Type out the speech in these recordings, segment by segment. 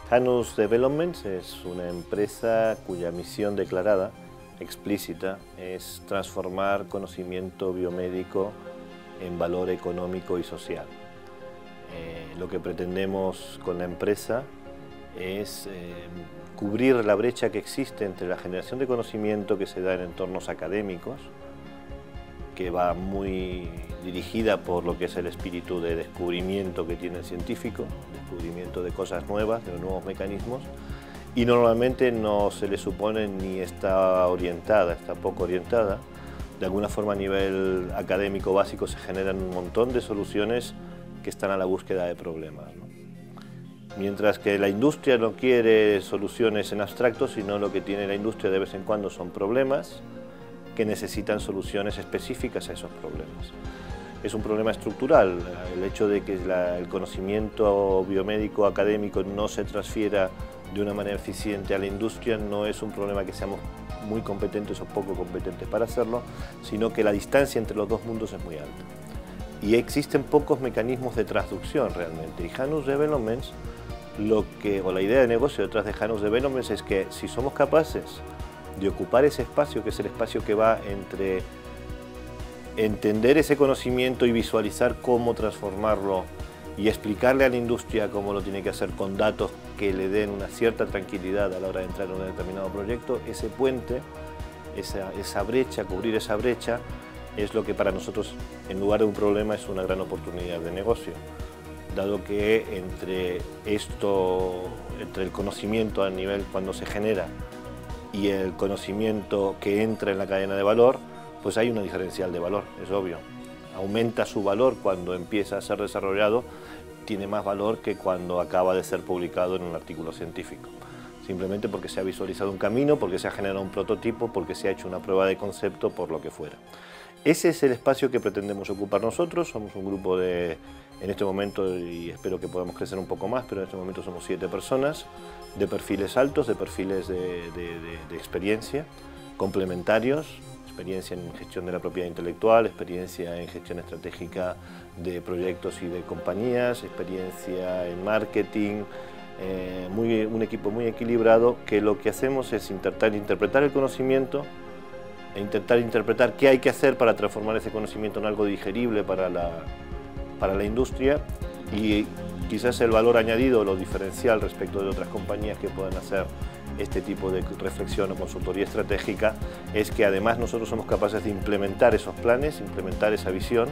Janus Developments es una empresa cuya misión declarada, explícita, es transformar conocimiento biomédico en valor económico y social. Lo que pretendemos con la empresa es cubrir la brecha que existe entre la generación de conocimiento que se da en entornos académicos, que va muy dirigida por lo que es el espíritu de descubrimiento que tiene el científico, descubrimiento de cosas nuevas, de nuevos mecanismos, y normalmente no se le supone ni está orientada, está poco orientada. De alguna forma a nivel académico básico se generan un montón de soluciones que están a la búsqueda de problemas, ¿no? Mientras que la industria no quiere soluciones en abstracto, sino lo que tiene la industria de vez en cuando son problemas que necesitan soluciones específicas a esos problemas. Es un problema estructural, el hecho de que el conocimiento biomédico académico no se transfiera de una manera eficiente a la industria no es un problema que seamos muy competentes o poco competentes para hacerlo, sino que la distancia entre los dos mundos es muy alta. Y existen pocos mecanismos de traducción realmente. Y Janus Developments, la idea de negocio detrás de Janus Developments es que si somos capaces de ocupar ese espacio, que es el espacio que va entre entender ese conocimiento y visualizar cómo transformarlo y explicarle a la industria cómo lo tiene que hacer con datos que le den una cierta tranquilidad a la hora de entrar en un determinado proyecto, ese puente, esa brecha, cubrir esa brecha, es lo que para nosotros, en lugar de un problema, es una gran oportunidad de negocio, dado que entre el conocimiento a nivel cuando se genera y el conocimiento que entra en la cadena de valor, pues hay una diferencial de valor, es obvio. Aumenta su valor cuando empieza a ser desarrollado, tiene más valor que cuando acaba de ser publicado en un artículo científico. Simplemente porque se ha visualizado un camino, porque se ha generado un prototipo, porque se ha hecho una prueba de concepto, por lo que fuera. Ese es el espacio que pretendemos ocupar nosotros. Somos un grupo en este momento, y espero que podamos crecer un poco más, pero en este momento somos 7 personas, de perfiles altos, de perfiles de experiencia, complementarios, experiencia en gestión de la propiedad intelectual, experiencia en gestión estratégica de proyectos y de compañías, experiencia en marketing, un equipo muy equilibrado que lo que hacemos es intentar interpretar el conocimiento e intentar interpretar qué hay que hacer para transformar ese conocimiento en algo digerible para la industria y quizás el valor añadido, lo diferencial respecto de otras compañías que puedan hacer este tipo de reflexión o consultoría estratégica es que además nosotros somos capaces de implementar esos planes, implementar esa visión,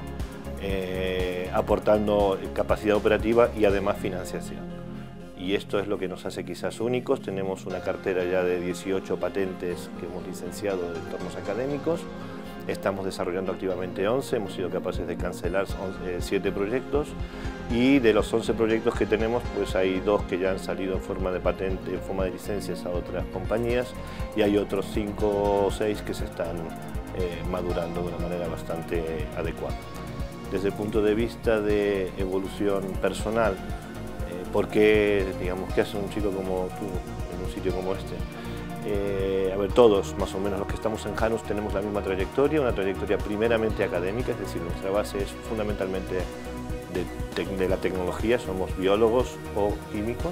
aportando capacidad operativa y además financiación. Y esto es lo que nos hace quizás únicos. Tenemos una cartera ya de 18 patentes que hemos licenciado de entornos académicos. Estamos desarrollando activamente 11, hemos sido capaces de cancelar 7 proyectos y de los 11 proyectos que tenemos, pues hay 2 que ya han salido en forma de patente, en forma de licencias a otras compañías y hay otros 5 o 6 que se están madurando de una manera bastante adecuada. Desde el punto de vista de evolución personal, ¿por qué, digamos, qué hace un chico como tú en un sitio como este? A ver, todos, más o menos los que estamos en Janus, tenemos la misma trayectoria, una trayectoria primeramente académica, es decir, nuestra base es fundamentalmente de la tecnología, somos biólogos o químicos,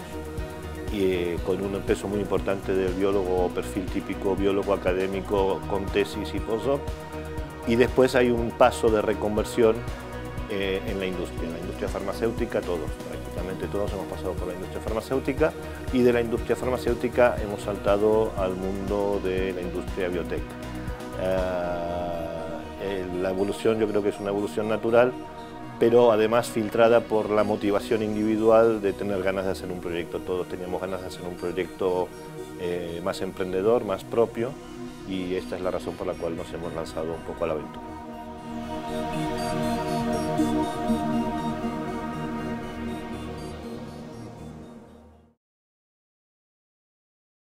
y con un peso muy importante del biólogo, perfil típico biólogo académico con tesis y postdoc, y después hay un paso de reconversión en la industria farmacéutica, prácticamente todos hemos pasado por la industria farmacéutica y de la industria farmacéutica hemos saltado al mundo de la industria biotech. La evolución yo creo que es una evolución natural, pero además filtrada por la motivación individual de tener ganas de hacer un proyecto. Todos teníamos ganas de hacer un proyecto más emprendedor, más propio, y esta es la razón por la cual nos hemos lanzado un poco a la aventura.